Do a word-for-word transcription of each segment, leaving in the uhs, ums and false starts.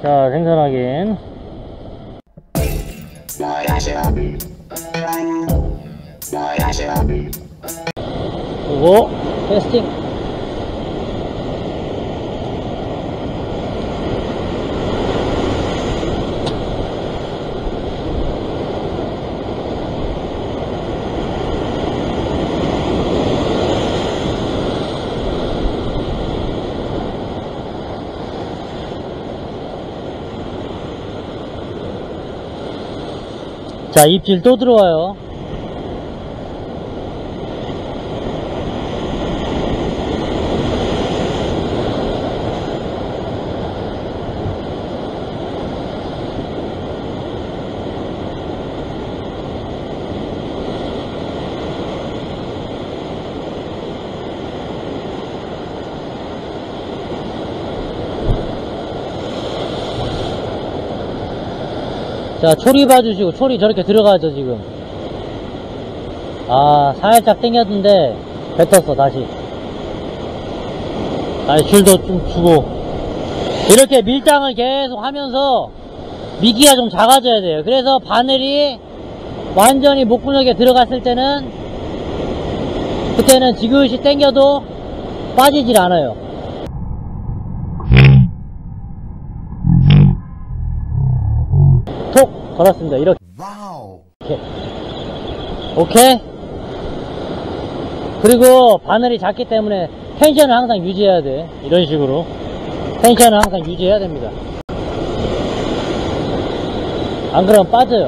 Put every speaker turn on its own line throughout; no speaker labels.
자, 생선 확인. 그리고 테스팅. 자, 입질 또 들어와요. 자, 초리 봐주시고, 초리 저렇게 들어가죠, 지금. 아, 살짝 당겼는데, 뱉었어, 다시. 다시 줄도 좀 주고. 이렇게 밀당을 계속 하면서, 미끼가 좀 작아져야 돼요. 그래서 바늘이 완전히 목구멍에 들어갔을 때는, 그때는 지그시 당겨도 빠지질 않아요. 톡! 걸었습니다. 이렇게. 와우. 오케이. 오케이. 그리고 바늘이 작기 때문에 텐션을 항상 유지해야 돼. 이런 식으로. 텐션을 항상 유지해야 됩니다. 안 그러면 빠져요.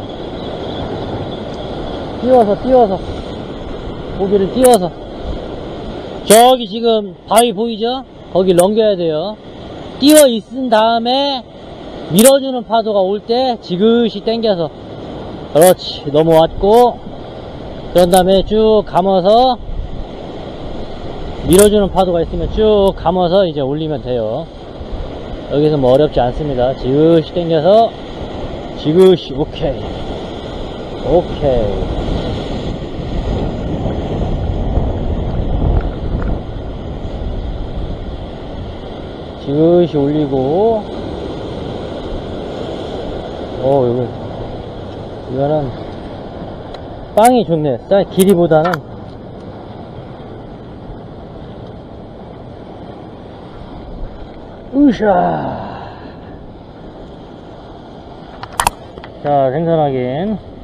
띄워서, 띄워서. 고기를 띄워서. 저기 지금 바위 보이죠? 거기 넘겨야 돼요. 띄워 있은 다음에 밀어주는 파도가 올 때 지그시 당겨서, 그렇지, 넘어왔고, 그런 다음에 쭉 감아서 밀어주는 파도가 있으면 쭉 감아서 이제 올리면 돼요. 여기서 뭐 어렵지 않습니다. 지그시 당겨서 지그시. 오케이, 오케이. 지그시 올리고. 어, 여기, 이거는, 빵이 좋네. 쌀 길이보다는. 으쌰. 자, 생선 확인.